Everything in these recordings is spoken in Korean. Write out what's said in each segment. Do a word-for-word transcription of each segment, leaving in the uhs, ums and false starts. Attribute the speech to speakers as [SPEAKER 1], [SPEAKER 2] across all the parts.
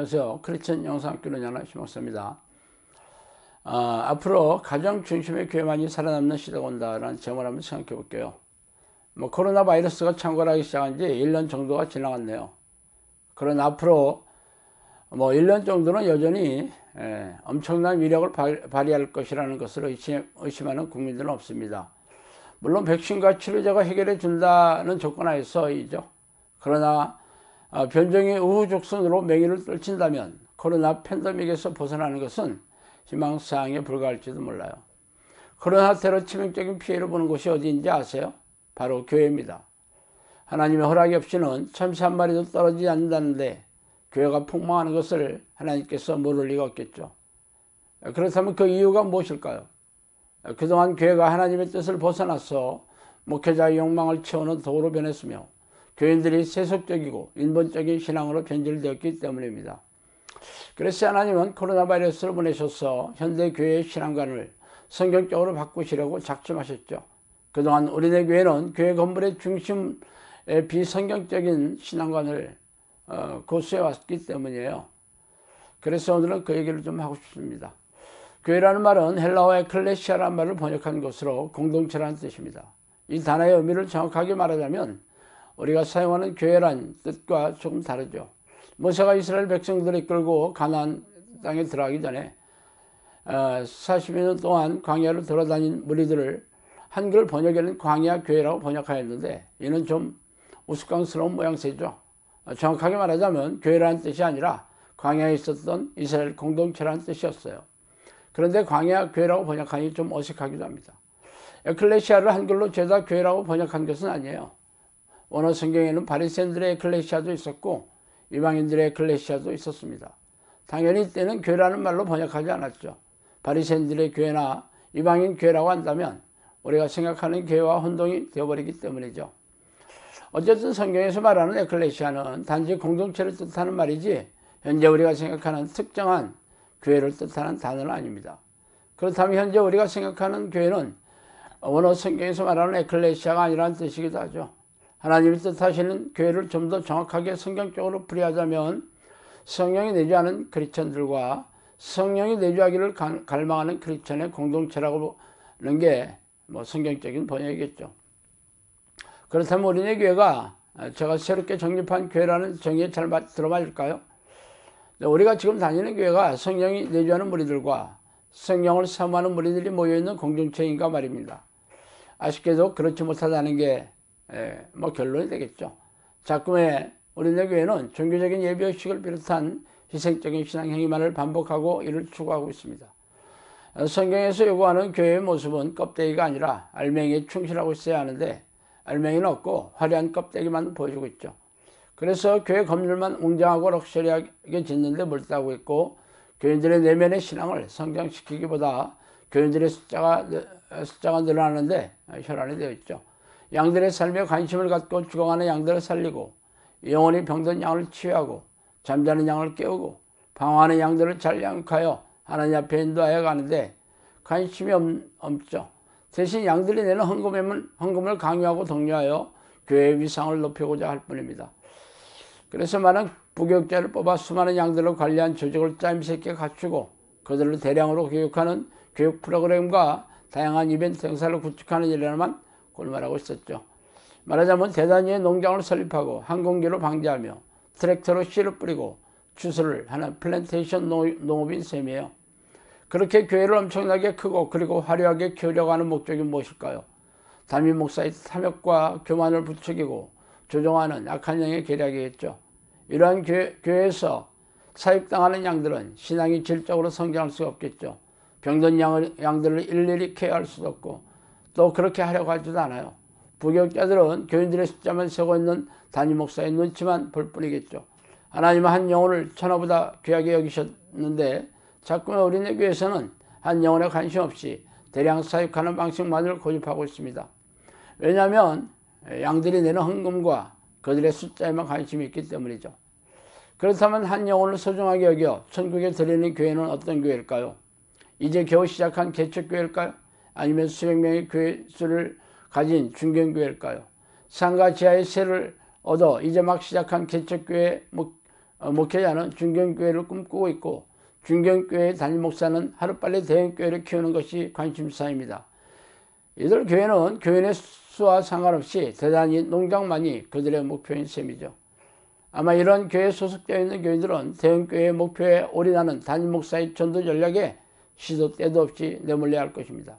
[SPEAKER 1] 안녕하세요. 크리스천 영상학교 연하시 목사입니다. 어, 앞으로 가정 중심의 교회만이 살아남는 시대가 온다라는 제목을 한번 생각해 볼게요. 뭐 코로나 바이러스가 창궐하기 시작한 지 일 년 정도가 지나갔네요. 그러나 앞으로 뭐 일 년 정도는 여전히 예, 엄청난 위력을 발휘할 것이라는 것을 의심, 의심하는 국민들은 없습니다. 물론 백신과 치료제가 해결해 준다는 조건 하에서이죠. 그러나 어, 변종의 우후죽순으로 맹위를 떨친다면 코로나 팬데믹에서 벗어나는 것은 희망사항에 불과할지도 몰라요. 코로나 테러 치명적인 피해를 보는 곳이 어디인지 아세요? 바로 교회입니다. 하나님의 허락이 없이는 참새 한 마리도 떨어지지 않는다는데 교회가 폭망하는 것을 하나님께서 모를 리가 없겠죠. 그렇다면 그 이유가 무엇일까요? 그동안 교회가 하나님의 뜻을 벗어나서 목회자의 욕망을 채우는 도구로 변했으며 교인들이 세속적이고 인본적인 신앙으로 변질되었기 때문입니다. 그래서 하나님은 코로나 바이러스를 보내셔서 현대 교회의 신앙관을 성경적으로 바꾸시려고 작정하셨죠. 그동안 우리네 교회는 교회 건물의 중심에 비성경적인 신앙관을 어, 고수해 왔기 때문이에요. 그래서 오늘은 그 얘기를 좀 하고 싶습니다. 교회라는 말은 헬라어 에클레시아라는 말을 번역한 것으로 공동체라는 뜻입니다. 이 단어의 의미를 정확하게 말하자면 우리가 사용하는 교회란 뜻과 조금 다르죠. 모세가 이스라엘 백성들을 이끌고 가나안 땅에 들어가기 전에 사십 년 동안 광야를 돌아다닌 무리들을 한글 번역에는 광야 교회라고 번역하였는데 이는 좀 우스꽝스러운 모양새죠. 정확하게 말하자면 교회라는 뜻이 아니라 광야에 있었던 이스라엘 공동체라는 뜻이었어요. 그런데 광야 교회라고 번역하니 좀 어색하기도 합니다. 에클레시아를 한글로 죄다 교회라고 번역한 것은 아니에요. 원어 성경에는 바리새인들의 에클레시아도 있었고 이방인들의 에클레시아도 있었습니다. 당연히 이때는 교회라는 말로 번역하지 않았죠. 바리새인들의 교회나 이방인 교회라고 한다면 우리가 생각하는 교회와 혼동이 되어버리기 때문이죠. 어쨌든 성경에서 말하는 에클레시아는 단지 공동체를 뜻하는 말이지 현재 우리가 생각하는 특정한 교회를 뜻하는 단어는 아닙니다. 그렇다면 현재 우리가 생각하는 교회는 원어 성경에서 말하는 에클레시아가 아니라는 뜻이기도 하죠. 하나님이 뜻하시는 교회를 좀 더 정확하게 성경적으로 풀이하자면 성령이 내주하는 크리스천들과 성령이 내주하기를 갈망하는 크리스천의 공동체라고 하는 게 뭐 성경적인 번역이겠죠. 그렇다면 우리네 교회가 제가 새롭게 정립한 교회라는 정의에 잘 들어맞을까요? 우리가 지금 다니는 교회가 성령이 내주하는 무리들과 성령을 사모하는 무리들이 모여있는 공동체인가 말입니다. 아쉽게도 그렇지 못하다는 게 예, 뭐 결론이 되겠죠. 자꾸의 우리네 교회는 종교적인 예배의식을 비롯한 희생적인 신앙 행위만을 반복하고 이를 추구하고 있습니다. 성경에서 요구하는 교회의 모습은 껍데기가 아니라 알맹이에 충실하고 있어야 하는데 알맹이는 없고 화려한 껍데기만 보여주고 있죠. 그래서 교회 건물만 웅장하고 럭셔리하게 짓는데 몰두하고 있고 교인들의 내면의 신앙을 성장시키기보다 교인들의 숫자가, 숫자가 늘어나는데 혈안이 되어 있죠. 양들의 삶에 관심을 갖고 죽어가는 양들을 살리고 영원히 병든 양을 치유하고 잠자는 양을 깨우고 방황하는 양들을 잘 양육하여 하나님 앞에 인도하여 가는데 관심이 없, 없죠. 대신 양들이 내는 헌금을, 헌금을 강요하고 독려하여 교회의 위상을 높이고자 할 뿐입니다. 그래서 많은 부교육자를 뽑아 수많은 양들을 관리한 조직을 짜임새 있게 갖추고 그들을 대량으로 교육하는 교육 프로그램과 다양한 이벤트 행사를 구축하는 일에만 골몰하고 있었죠. 말하자면 대단위의 농장을 설립하고 항공기로 방제하며 트랙터로 씨를 뿌리고 추수를 하는 플랜테이션 농업인 셈이에요. 그렇게 교회를 엄청나게 크고 그리고 화려하게 키우려고 하는 목적이 무엇일까요? 담임 목사의 탐욕과 교만을 부추기고 조종하는 악한 영의 계략이겠죠. 이러한 교회, 교회에서 사육당하는 양들은 신앙이 질적으로 성장할 수가 없겠죠. 병든 양을, 양들을 일일이 케어할 수도 없고 또 그렇게 하려고 하지도 않아요. 부교육자들은 교인들의 숫자만 세고 있는 담임 목사의 눈치만 볼 뿐이겠죠. 하나님은 한 영혼을 천하보다 귀하게 여기셨는데 자꾸만 우리네 교회에서는 한 영혼에 관심 없이 대량 사육하는 방식만을 고집하고 있습니다. 왜냐하면 양들이 내는 헌금과 그들의 숫자에만 관심이 있기 때문이죠. 그렇다면 한 영혼을 소중하게 여겨 천국에 드리는 교회는 어떤 교회일까요? 이제 겨우 시작한 개척교회일까요? 아니면 수백 명의 교회 수를 가진 중견교회일까요? 상가 지하의 세를 얻어 이제 막 시작한 개척교회 어, 목회자는 중견교회를 꿈꾸고 있고 중견교회 담임 목사는 하루빨리 대형교회를 키우는 것이 관심사입니다. 이들 교회는 교인의 수와 상관없이 대단히 농장만이 그들의 목표인 셈이죠. 아마 이런 교회에 소속되어 있는 교인들은 대형교회의 목표에 올인하는 담임 목사의 전도 전략에 시도 때도 없이 내몰려야 할 것입니다.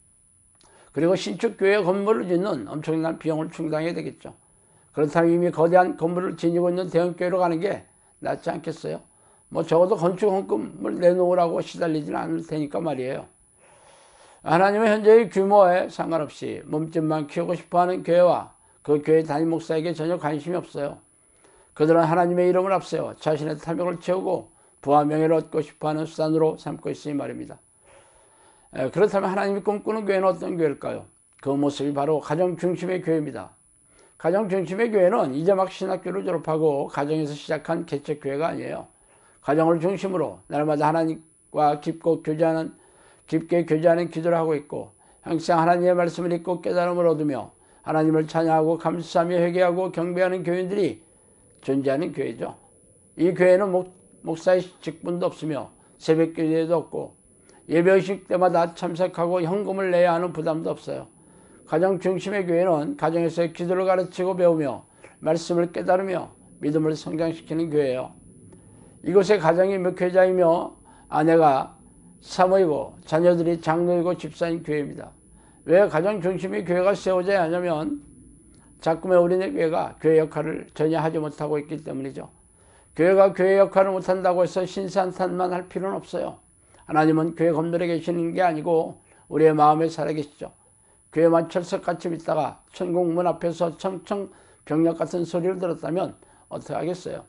[SPEAKER 1] 그리고 신축 교회 건물을 짓는 엄청난 비용을 충당해야 되겠죠. 그렇다면 이미 거대한 건물을 지니고 있는 대형교회로 가는 게 낫지 않겠어요? 뭐 적어도 건축 헌금을 내놓으라고 시달리지는 않을 테니까 말이에요. 하나님은 현재의 규모에 상관없이 몸집만 키우고 싶어하는 교회와 그 교회 담임 목사에게 전혀 관심이 없어요. 그들은 하나님의 이름을 앞세워 자신의 탐욕을 채우고 부와 명예를 얻고 싶어하는 수단으로 삼고 있으니 말입니다. 에, 그렇다면 하나님이 꿈꾸는 교회는 어떤 교회일까요? 그 모습이 바로 가정 중심의 교회입니다. 가정 중심의 교회는 이제 막 신학교를 졸업하고 가정에서 시작한 개척교회가 아니에요. 가정을 중심으로 날마다 하나님과 깊고 교제하는, 깊게 교제하는 기도를 하고 있고 항상 하나님의 말씀을 읽고 깨달음을 얻으며 하나님을 찬양하고 감사하며 회개하고 경배하는 교인들이 존재하는 교회죠. 이 교회는 목, 목사의 직분도 없으며 새벽 교제도 없고 예배의식 때마다 참석하고 헌금을 내야 하는 부담도 없어요. 가정 중심의 교회는 가정에서 기도를 가르치고 배우며 말씀을 깨달으며 믿음을 성장시키는 교회예요. 이곳의 가정이 목회자이며 아내가 사모이고 자녀들이 장로이고 집사인 교회입니다. 왜 가정 중심의 교회가 세워져야 하냐면 자꾸의 우리네 교회가 교회 역할을 전혀 하지 못하고 있기 때문이죠. 교회가 교회 역할을 못한다고 해서 신산탄만 할 필요는 없어요. 하나님은 교회 건물에 계시는 게 아니고 우리의 마음에 살아계시죠. 교회만 철석같이 있다가 천국문 앞에서 청청병력 같은 소리를 들었다면 어떻게 하겠어요?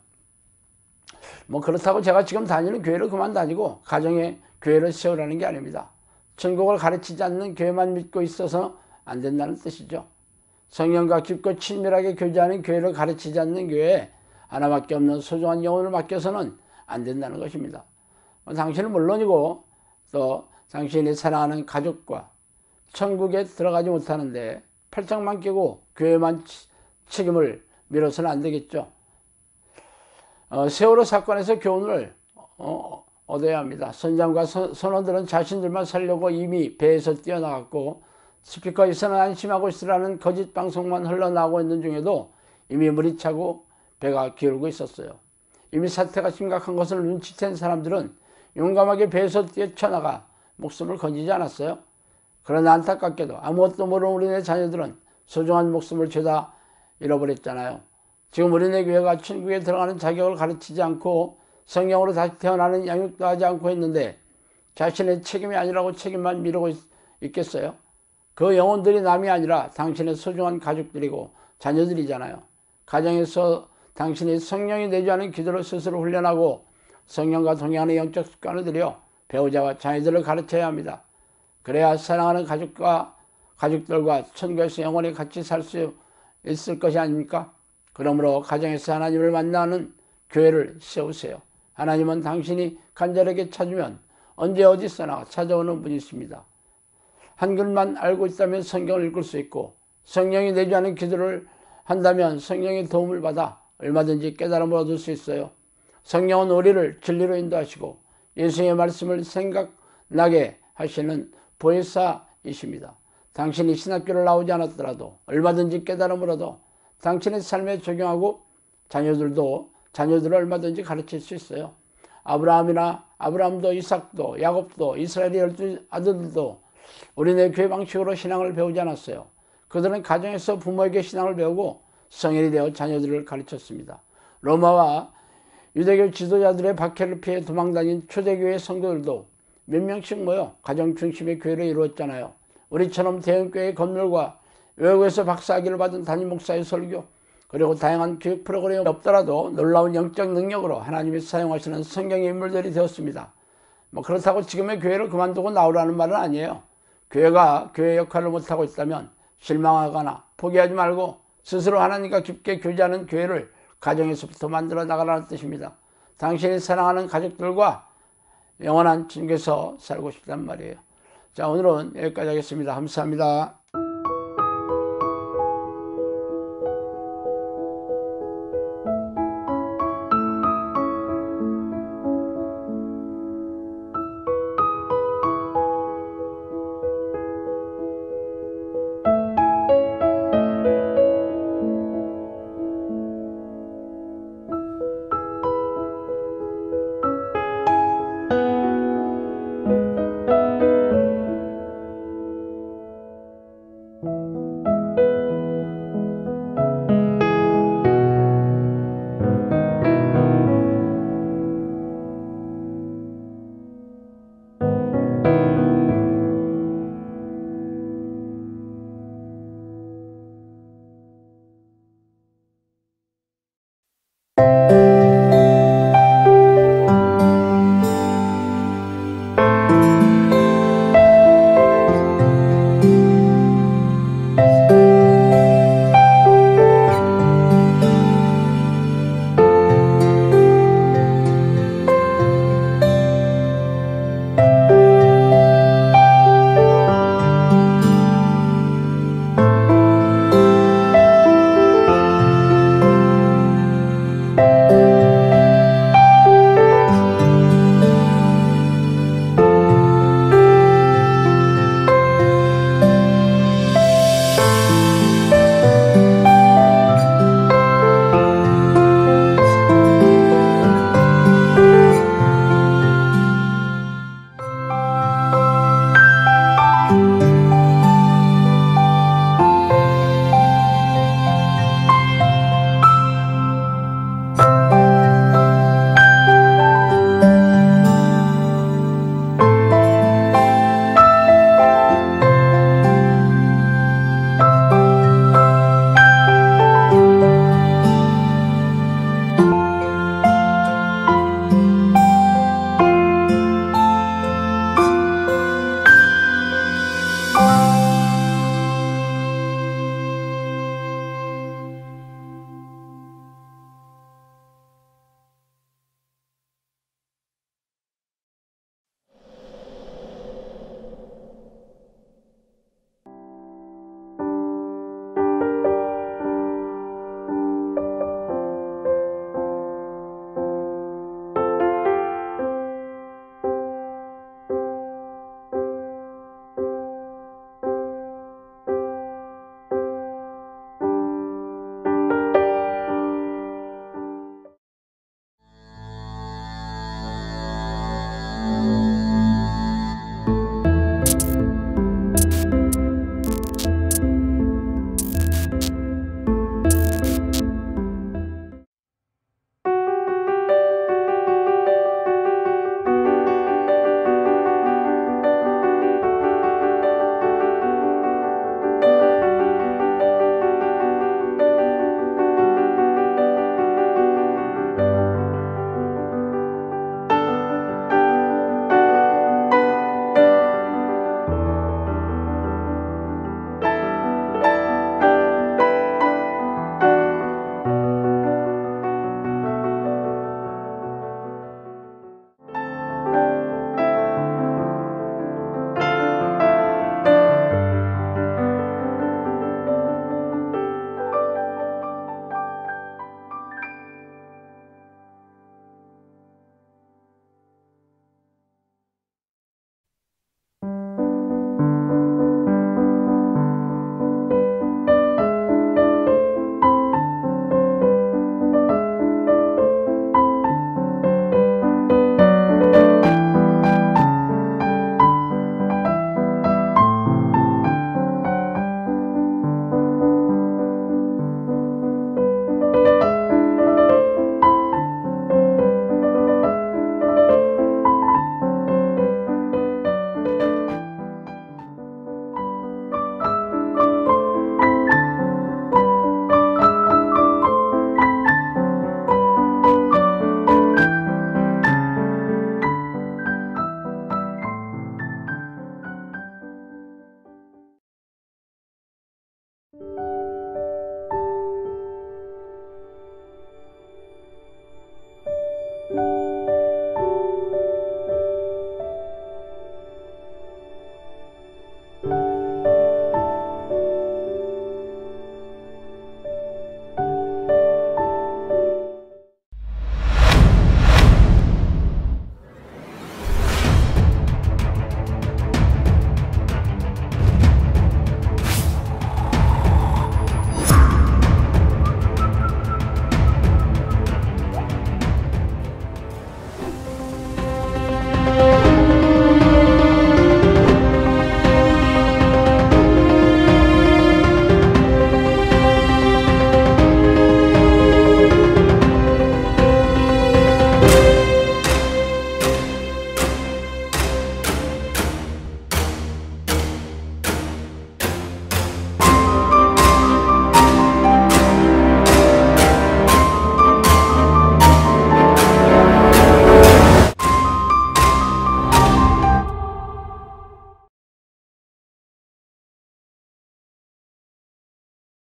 [SPEAKER 1] 뭐 그렇다고 제가 지금 다니는 교회를 그만 다니고 가정에 교회를 세우라는 게 아닙니다. 천국을 가르치지 않는 교회만 믿고 있어서 안 된다는 뜻이죠. 성령과 깊고 친밀하게 교제하는 교회를 가르치지 않는 교회에 하나밖에 없는 소중한 영혼을 맡겨서는 안 된다는 것입니다. 당신은 물론이고 또 당신이 사랑하는 가족과 천국에 들어가지 못하는데 팔짱만 끼고 교회만 책임을 밀어서는 안 되겠죠. 어, 세월호 사건에서 교훈을 어, 얻어야 합니다. 선장과 선, 선원들은 자신들만 살려고 이미 배에서 뛰어나갔고 스피커에서는 안심하고 있으라는 거짓 방송만 흘러나오고 있는 중에도 이미 물이 차고 배가 기울고 있었어요. 이미 사태가 심각한 것을 눈치챈 사람들은 용감하게 배에서 뛰쳐나가 목숨을 건지지 않았어요. 그러나 안타깝게도 아무것도 모르는 우리네 자녀들은 소중한 목숨을 죄다 잃어버렸잖아요. 지금 우리네 교회가 천국에 들어가는 자격을 가르치지 않고 성령으로 다시 태어나는 양육도 하지 않고 있는데 자신의 책임이 아니라고 책임만 미루고 있, 있겠어요? 그 영혼들이 남이 아니라 당신의 소중한 가족들이고 자녀들이잖아요. 가정에서 당신이 성령이 내지 않은 기도를 스스로 훈련하고 성령과 동행하는 영적 습관을 들여 배우자와 자녀들을 가르쳐야 합니다. 그래야 사랑하는 가족과 가족들과 천국에서 영원히 같이 살 수 있을 것이 아닙니까? 그러므로 가정에서 하나님을 만나는 교회를 세우세요. 하나님은 당신이 간절하게 찾으면 언제 어디서나 찾아오는 분이십니다. 한글만 알고 있다면 성경을 읽을 수 있고 성령이 내지 않은 기도를 한다면 성령의 도움을 받아 얼마든지 깨달음을 얻을 수 있어요. 성령은 우리를 진리로 인도하시고 예수의 말씀을 생각나게 하시는 보혜사이십니다. 당신이 신학교를 나오지 않았더라도 얼마든지 깨달음을 얻어 당신의 삶에 적용하고 자녀들도 자녀들을 얼마든지 가르칠 수 있어요. 아브라함이나 아브라함도 이삭도 야곱도 이스라엘의 열두 아들들도 우리네 교회 방식으로 신앙을 배우지 않았어요. 그들은 가정에서 부모에게 신앙을 배우고 성인이 되어 자녀들을 가르쳤습니다. 로마와 유대교 지도자들의 박해를 피해 도망다닌 초대교회 성도들도 몇 명씩 모여 가정 중심의 교회를 이루었잖아요. 우리처럼 대형교회 건물과 외국에서 박사학위를 받은 담임 목사의 설교 그리고 다양한 교육 프로그램이 없더라도 놀라운 영적 능력으로 하나님이 사용하시는 성경의 인물들이 되었습니다. 뭐 그렇다고 지금의 교회를 그만두고 나오라는 말은 아니에요. 교회가 교회 역할을 못하고 있다면 실망하거나 포기하지 말고 스스로 하나님과 깊게 교제하는 교회를 가정에서부터 만들어 나가라는 뜻입니다. 당신이 사랑하는 가족들과 영원한 천국에서 살고 싶단 말이에요. 자, 오늘은 여기까지 하겠습니다. 감사합니다.